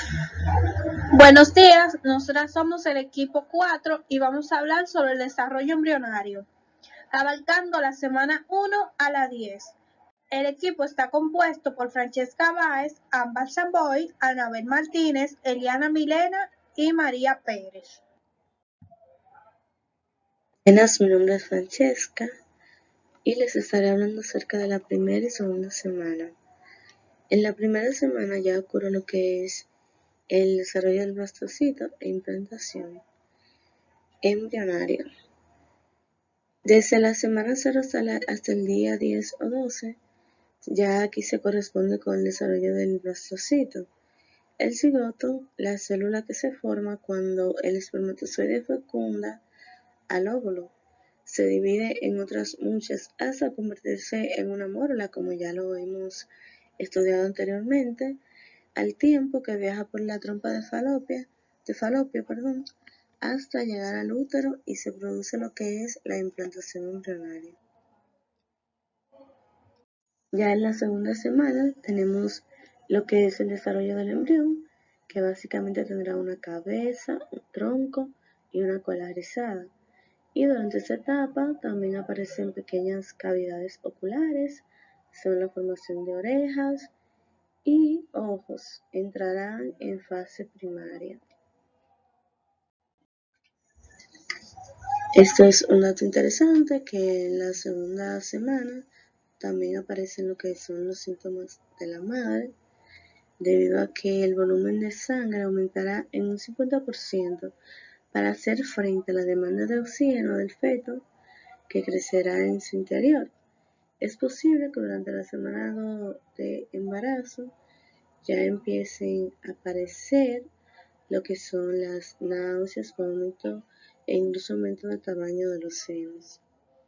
Buenos días, nosotras somos el equipo 4 y vamos a hablar sobre el desarrollo embrionario, abarcando la semana 1 a la 10. El equipo está compuesto por Francesca Báez, Ámbar Samboy, Anabel Martínez, Eliana Milena y María Pérez. Buenas, mi nombre es Francesca y les estaré hablando acerca de la primera y segunda semana. En la primera semana ya ocurre lo que es el desarrollo del blastocito e implantación embrionaria. Desde la semana 0 hasta el día 10 o 12, ya aquí se corresponde con el desarrollo del blastocito. El cigoto, la célula que se forma cuando el espermatozoide fecunda al óvulo. Se divide en otras muchas hasta convertirse en una mórula, como ya lo hemos estudiado anteriormente, al tiempo que viaja por la trompa de falopio, hasta llegar al útero y se produce lo que es la implantación embrionaria. Ya en la segunda semana tenemos lo que es el desarrollo del embrión, que básicamente tendrá una cabeza, un tronco y una cola rizada. Y durante esta etapa también aparecen pequeñas cavidades oculares, según la formación de orejas y ojos. Entrarán en fase primaria. Esto es un dato interesante, que en la segunda semana también aparecen lo que son los síntomas de la madre, debido a que el volumen de sangre aumentará en un 50% para hacer frente a la demanda de oxígeno del feto que crecerá en su interior. Es posible que durante la semana 2 de embarazo ya empiecen a aparecer lo que son las náuseas, vómito e incluso aumento del tamaño de los senos.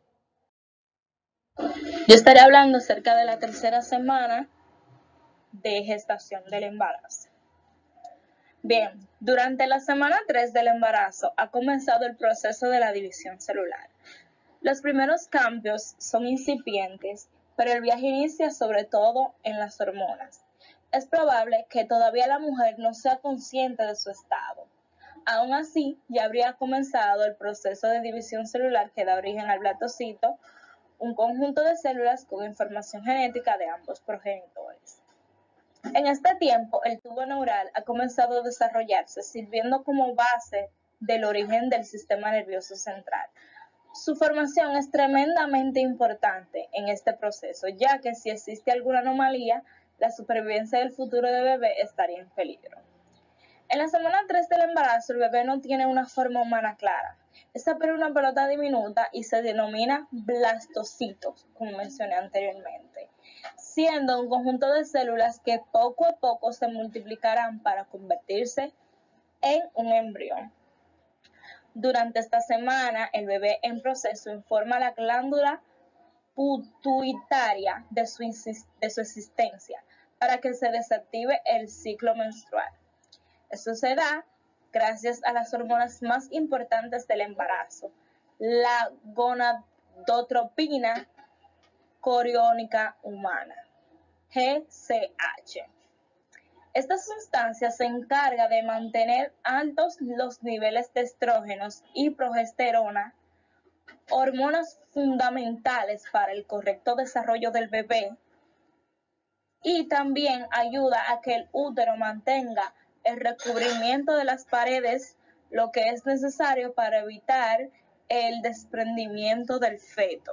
Yo estaré hablando acerca de la tercera semana de gestación del embarazo. Bien, durante la semana 3 del embarazo ha comenzado el proceso de la división celular. Los primeros cambios son incipientes, pero el viaje inicia sobre todo en las hormonas. Es probable que todavía la mujer no sea consciente de su estado. Aún así, ya habría comenzado el proceso de división celular que da origen al blastocito, un conjunto de células con información genética de ambos progenitores. En este tiempo, el tubo neural ha comenzado a desarrollarse, sirviendo como base del origen del sistema nervioso central. Su formación es tremendamente importante en este proceso, ya que si existe alguna anomalía, la supervivencia del futuro del bebé estaría en peligro. En la semana 3 del embarazo, el bebé no tiene una forma humana clara. Es apenas una pelota diminuta y se denomina blastocitos, como mencioné anteriormente, siendo un conjunto de células que poco a poco se multiplicarán para convertirse en un embrión. Durante esta semana, el bebé en proceso informa a la glándula pituitaria de su existencia para que se desactive el ciclo menstrual. Esto se da gracias a las hormonas más importantes del embarazo, la gonadotropina coriónica humana, GCH. Esta sustancia se encarga de mantener altos los niveles de estrógenos y progesterona, hormonas fundamentales para el correcto desarrollo del bebé, y también ayuda a que el útero mantenga el recubrimiento de las paredes, lo que es necesario para evitar el desprendimiento del feto.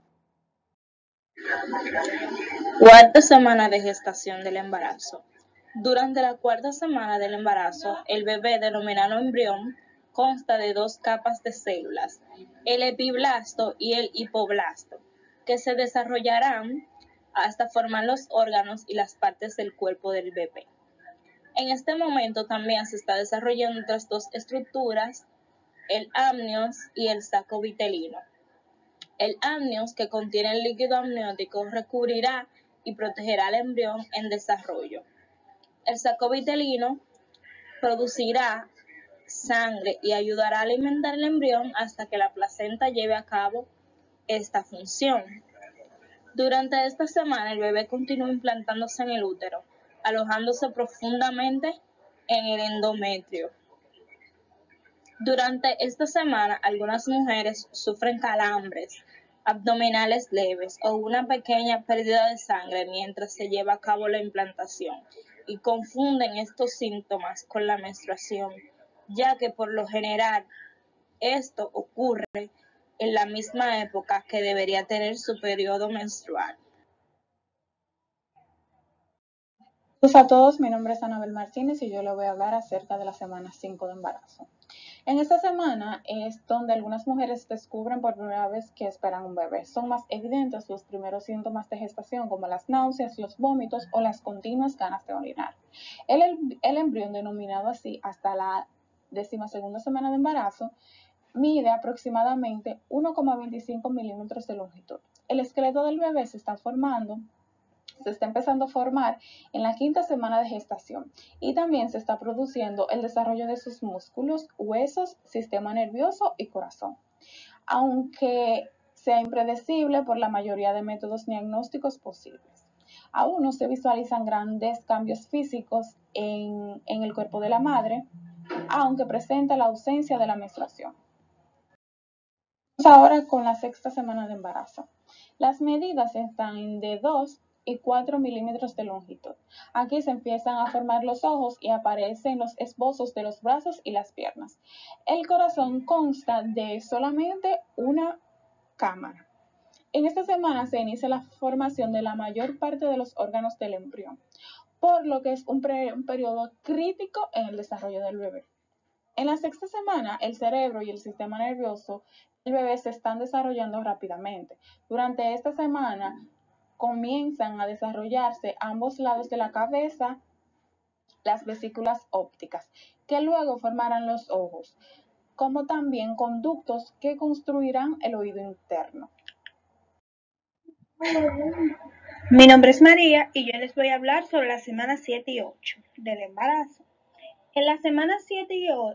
Cuarta semana de gestación del embarazo. Durante la cuarta semana del embarazo, el bebé denominado embrión consta de dos capas de células, el epiblasto y el hipoblasto, que se desarrollarán hasta formar los órganos y las partes del cuerpo del bebé. En este momento también se está desarrollando otras dos estructuras, el amnios y el saco vitelino. El amnios, que contiene el líquido amniótico, recubrirá y protegerá al embrión en desarrollo. El saco vitelino producirá sangre y ayudará a alimentar el embrión hasta que la placenta lleve a cabo esta función. Durante esta semana, el bebé continúa implantándose en el útero, alojándose profundamente en el endometrio. Durante esta semana, algunas mujeres sufren calambres abdominales leves o una pequeña pérdida de sangre mientras se lleva a cabo la implantación y confunden estos síntomas con la menstruación, ya que por lo general esto ocurre en la misma época que debería tener su periodo menstrual. Pues a todos, mi nombre es Anabel Martínez y yo les voy a hablar acerca de la semana 5 de embarazo. En esta semana es donde algunas mujeres descubren por primera vez que esperan un bebé. Son más evidentes los primeros síntomas de gestación como las náuseas, los vómitos o las continuas ganas de orinar. El embrión, denominado así hasta la 12ª semana de embarazo, mide aproximadamente 1,25 milímetros de longitud. El esqueleto del bebé se está empezando a formar en la 5ª semana de gestación y también se está produciendo el desarrollo de sus músculos, huesos, sistema nervioso y corazón. Aunque sea impredecible por la mayoría de métodos diagnósticos posibles, aún no se visualizan grandes cambios físicos en el cuerpo de la madre, aunque presenta la ausencia de la menstruación. Vamos ahora con la 6ª semana de embarazo. Las medidas están de 2 y 4 milímetros de longitud. Aquí se empiezan a formar los ojos y aparecen los esbozos de los brazos y las piernas. El corazón consta de solamente una cámara. En esta semana se inicia la formación de la mayor parte de los órganos del embrión, por lo que es un periodo crítico en el desarrollo del bebé. En la 6ª semana, el cerebro y el sistema nervioso del bebé se están desarrollando rápidamente. Durante esta semana comienzan a desarrollarse a ambos lados de la cabeza las vesículas ópticas, que luego formarán los ojos, como también conductos que construirán el oído interno. Mi nombre es María y yo les voy a hablar sobre las semanas 7 y 8 del embarazo. En la semana 7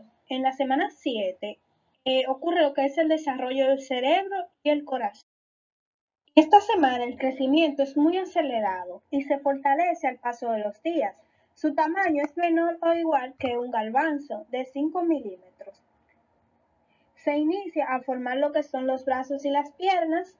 ocurre lo que es el desarrollo del cerebro y el corazón. Esta semana el crecimiento es muy acelerado y se fortalece al paso de los días. Su tamaño es menor o igual que un garbanzo de 5 milímetros. Se inicia a formar lo que son los brazos y las piernas.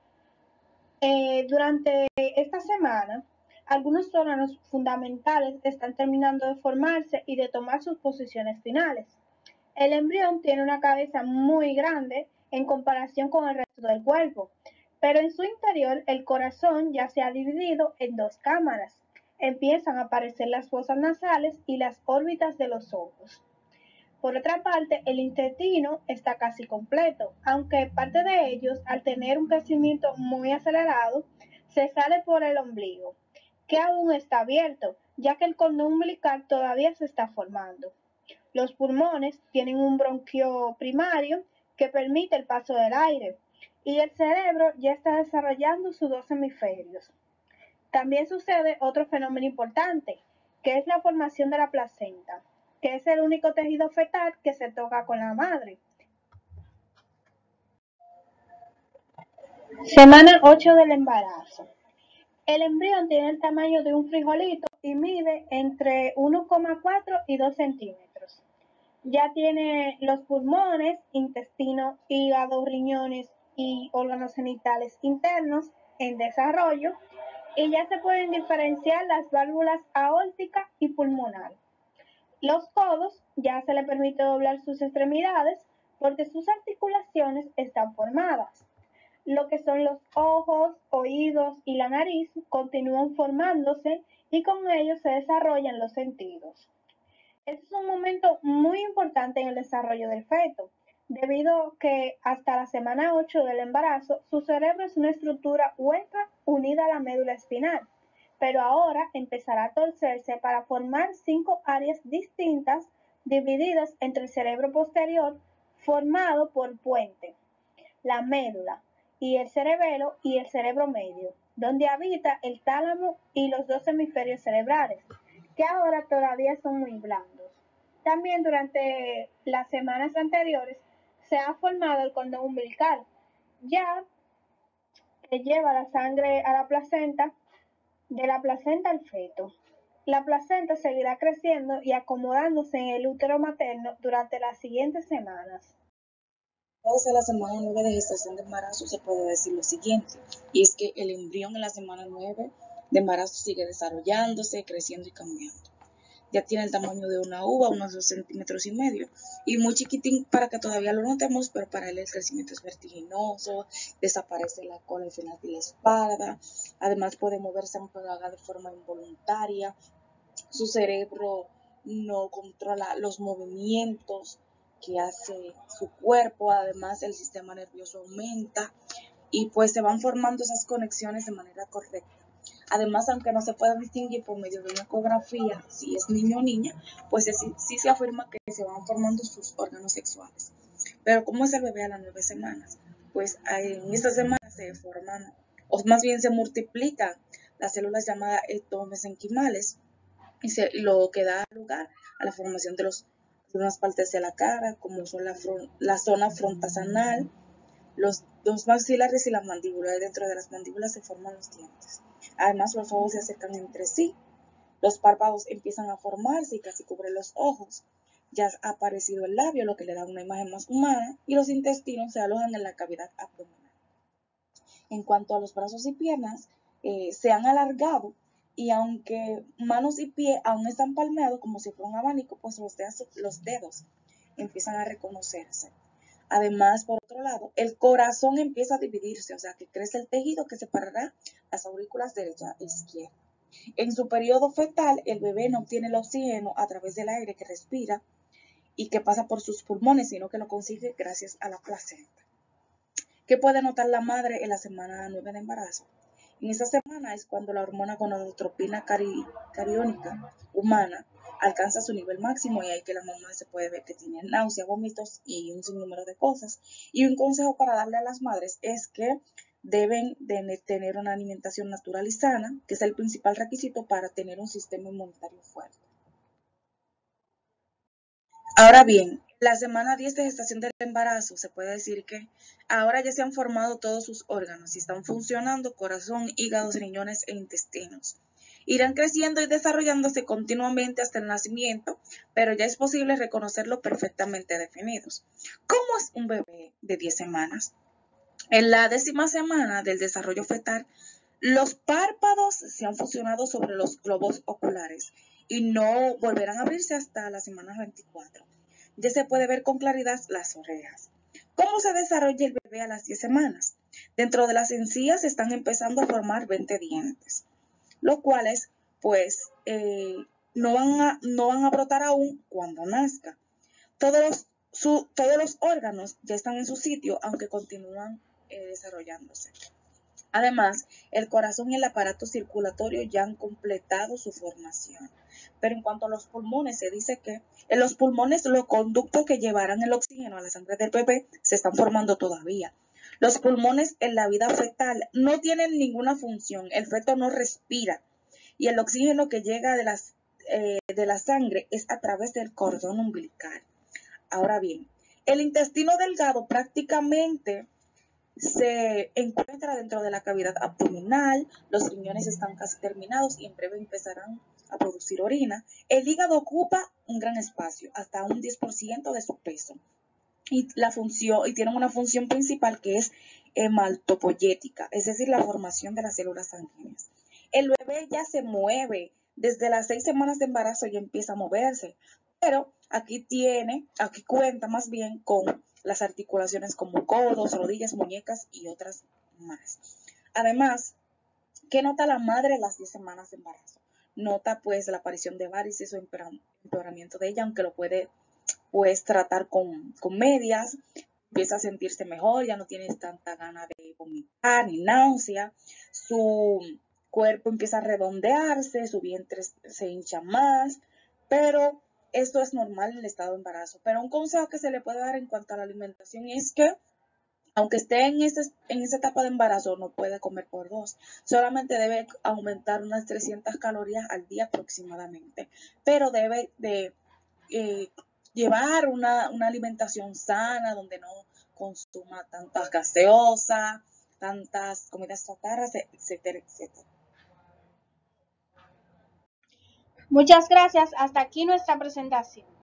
Durante esta semana, algunos órganos fundamentales están terminando de formarse y de tomar sus posiciones finales. El embrión tiene una cabeza muy grande en comparación con el resto del cuerpo, pero en su interior el corazón ya se ha dividido en 2 cámaras. Empiezan a aparecer las fosas nasales y las órbitas de los ojos. Por otra parte, el intestino está casi completo, aunque parte de ellos, al tener un crecimiento muy acelerado, se sale por el ombligo, que aún está abierto, ya que el cordón umbilical todavía se está formando. Los pulmones tienen un bronquio primario que permite el paso del aire, y el cerebro ya está desarrollando sus 2 hemisferios. También sucede otro fenómeno importante, que es la formación de la placenta, que es el único tejido fetal que se toca con la madre. Semana 8 del embarazo. El embrión tiene el tamaño de un frijolito y mide entre 1,4 y 2 centímetros. Ya tiene los pulmones, intestino, hígado, riñones y órganos genitales internos en desarrollo, y ya se pueden diferenciar las válvulas aórtica y pulmonar. Los codos ya se le permite doblar sus extremidades porque sus articulaciones están formadas. Lo que son los ojos, oídos y la nariz continúan formándose y con ellos se desarrollan los sentidos. Este es un momento muy importante en el desarrollo del feto, debido a que hasta la semana 8 del embarazo su cerebro es una estructura hueca unida a la médula espinal, pero ahora empezará a torcerse para formar 5 áreas distintas divididas entre el cerebro posterior formado por puente, la médula y el cerebelo y el cerebro medio, donde habita el tálamo y los 2 hemisferios cerebrales, que ahora todavía son muy blandos. También durante las semanas anteriores se ha formado el cordón umbilical, ya que lleva la sangre a la placenta, de la placenta al feto. La placenta seguirá creciendo y acomodándose en el útero materno durante las siguientes semanas. Desde la semana 9 de gestación de embarazo se puede decir lo siguiente, y es que el embrión en la semana 9 de embarazo sigue desarrollándose, creciendo y cambiando. Ya tiene el tamaño de una uva, unos 2,5 cm, y muy chiquitín para que todavía lo notemos, pero para él el crecimiento es vertiginoso, desaparece la cola al final de la espalda, además puede moverse aunque lo haga de forma involuntaria, su cerebro no controla los movimientos que hace su cuerpo, además el sistema nervioso aumenta y pues se van formando esas conexiones de manera correcta. Además, aunque no se pueda distinguir por medio de una ecografía si es niño o niña, pues sí se afirma que se van formando sus órganos sexuales. Pero ¿cómo es el bebé a las 9 semanas? Pues en estas semanas se forman, o más bien se multiplican las células llamadas ectomesenquimales, y lo que da lugar a la formación de unas partes de la cara, como son la zona frontasanal, los dos maxilares y la mandíbula, y dentro de las mandíbulas se forman los dientes. Además, los ojos se acercan entre sí, los párpados empiezan a formarse y casi cubren los ojos. Ya ha aparecido el labio, lo que le da una imagen más humana, y los intestinos se alojan en la cavidad abdominal. En cuanto a los brazos y piernas, se han alargado y aunque manos y pies aún están palmeados como si fuera un abanico, pues los dedos empiezan a reconocerse. Además, por otro lado, el corazón empieza a dividirse, o sea que crece el tejido que separará las aurículas derecha e izquierda. En su periodo fetal, el bebé no obtiene el oxígeno a través del aire que respira y que pasa por sus pulmones, sino que lo consigue gracias a la placenta. ¿Qué puede notar la madre en la semana 9 de embarazo? En esta semana es cuando la hormona gonadotropina cariónica humana alcanza su nivel máximo y ahí que la mamá se puede ver que tiene náuseas, vómitos y un sinnúmero de cosas. Y un consejo para darle a las madres es que deben de tener una alimentación natural y sana, que es el principal requisito para tener un sistema inmunitario fuerte. Ahora bien, la semana 10 de gestación del embarazo se puede decir que ahora ya se han formado todos sus órganos y están funcionando corazón, hígado, riñones e intestinos. Irán creciendo y desarrollándose continuamente hasta el nacimiento, pero ya es posible reconocerlos perfectamente definidos. ¿Cómo es un bebé de 10 semanas? En la 10ª semana del desarrollo fetal, los párpados se han fusionado sobre los globos oculares y no volverán a abrirse hasta la semana 24. Ya se puede ver con claridad las orejas. ¿Cómo se desarrolla el bebé a las 10 semanas? Dentro de las encías se están empezando a formar 20 dientes, los cuales pues no van a brotar aún cuando nazca. Todos los órganos ya están en su sitio, aunque continúan desarrollándose. Además, el corazón y el aparato circulatorio ya han completado su formación. Pero en cuanto a los pulmones, se dice que en los pulmones los conductos que llevarán el oxígeno a la sangre del bebé se están formando todavía. Los pulmones en la vida fetal no tienen ninguna función, el feto no respira y el oxígeno que llega de la sangre es a través del cordón umbilical. Ahora bien, el intestino delgado prácticamente se encuentra dentro de la cavidad abdominal, los riñones están casi terminados y en breve empezarán a producir orina. El hígado ocupa un gran espacio, hasta un 10% de su peso. Y tiene una función principal que es hematopoyética, es decir, la formación de las células sanguíneas. El bebé ya se mueve, desde las 6 semanas de embarazo ya empieza a moverse, pero aquí cuenta más bien con las articulaciones como codos, rodillas, muñecas y otras más. Además, ¿qué nota la madre en las 10 semanas de embarazo? Nota pues la aparición de varices o empeoramiento de ella, aunque lo puede pues tratar con medias, empieza a sentirse mejor, ya no tienes tanta gana de vomitar ni náusea, su cuerpo empieza a redondearse, su vientre se hincha más, pero esto es normal en el estado de embarazo. Pero un consejo que se le puede dar en cuanto a la alimentación es que aunque esté en esa etapa de embarazo, no puede comer por 2. Solamente debe aumentar unas 300 calorías al día aproximadamente. Pero debe de llevar una alimentación sana donde no consuma tantas gaseosas, tantas comidas chatarras, etcétera, etcétera. Muchas gracias. Hasta aquí nuestra presentación.